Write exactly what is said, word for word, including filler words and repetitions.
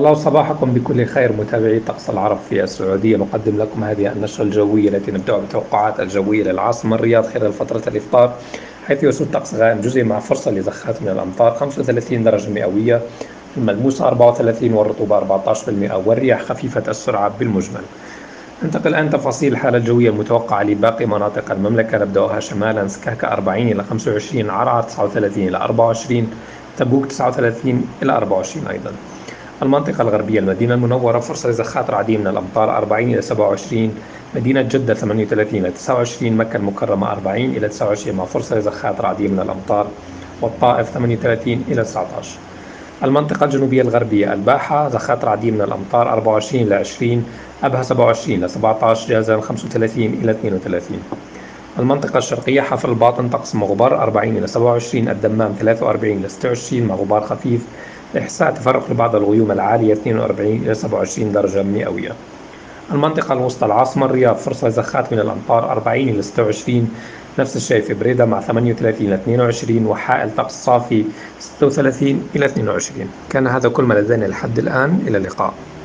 الله صباحكم بكل خير متابعي طقس العرب في السعودية. نقدم لكم هذه النشرة الجوية التي نبدأ بتوقعات الجوية للعاصمة الرياض خلال فترة الإفطار، حيث يسود طقس غائم جزئي مع فرصة لزخات من الأمطار خمسة وثلاثين درجة مئوية، الملموسة أربعة وثلاثين والرطوبة أربعة عشر بالمئة والرياح خفيفة السرعة بالمجمل. ننتقل الآن تفاصيل الحالة الجوية المتوقعة لباقي مناطق المملكة. نبدأها شمالا سكاكا أربعين إلى خمسة وعشرين، عرعر تسعة وثلاثين إلى أربعة وعشرين، تبوك تسعة وثلاثين إلى أربعة وعشرين أيضا. المنطقة الغربية المدينة المنورة فرصة لزخات رعدية من الأمطار أربعين إلى سبعة وعشرين، مدينة جدة ثمانية وثلاثين إلى تسعة وعشرين، مكة المكرمة أربعين إلى تسعة وعشرين مع فرصة لزخات رعدية من الأمطار، والطائف ثمانية وثلاثين إلى تسعة عشر. المنطقة الجنوبية الغربية الباحة زخات رعدية من الأمطار أربعة وعشرين إلى عشرين، أبها سبعة وعشرين إلى سبعة عشر، جازان خمسة وثلاثين إلى اثنين وثلاثين. المنطقة الشرقية حفر الباطن طقس مغبر أربعين إلى سبعة وعشرين، الدمام ثلاثة وأربعين إلى ستة وعشرين مع غبار خفيف، الإحساء تفرق لبعض الغيوم العالية اثنين وأربعين إلى سبعة وعشرين درجة مئوية. المنطقة الوسطى العاصمة الرياض فرصة لزخات من الأمطار أربعين إلى ستة وعشرين، نفس الشيء في بريدة مع ثمانية وثلاثين إلى اثنين وعشرين، وحائل طقس صافي ستة وثلاثين إلى اثنين وعشرين. كان هذا كل ما لدينا لحد الآن، إلى اللقاء.